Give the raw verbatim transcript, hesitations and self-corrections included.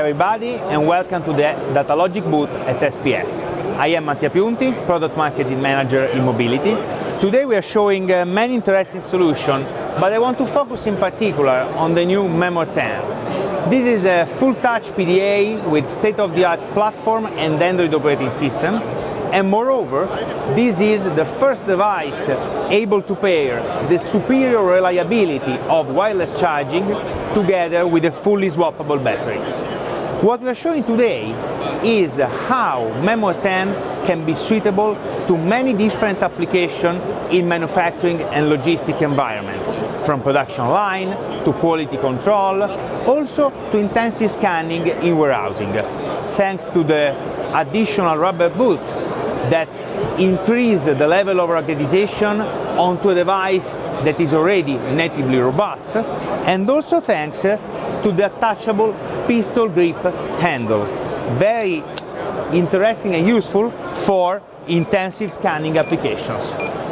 everybody and welcome to the Datalogic booth at S P S. I am Mattia Piunti, Product Marketing Manager in Mobility. Today we are showing uh, many interesting solutions, but I want to focus in particular on the new Memor ten. This is a full-touch P D A with state-of-the-art platform and Android operating system, and moreover, this is the first device able to pair the superior reliability of wireless charging together with a fully swappable battery. What we are showing today is how Memor ten can be suitable to many different applications in manufacturing and logistic environment, from production line to quality control, also to intensive scanning in warehousing, thanks to the additional rubber boot that increase the level of ruggedization onto a device that is already natively robust, and also thanks to the attachable pistol grip handle. Very interesting and useful for intensive scanning applications.